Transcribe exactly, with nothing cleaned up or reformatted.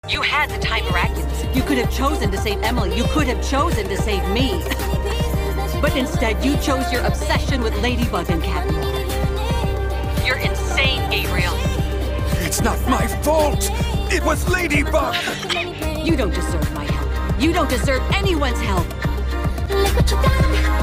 You had the time miraculous. You could have chosen to save Emily. You could have chosen to save me. But instead, you chose your obsession with Ladybug and Catwoman. You're insane, Gabriel. It's not my fault! It was Ladybug! You don't deserve my help. You don't deserve anyone's help. Look what you done.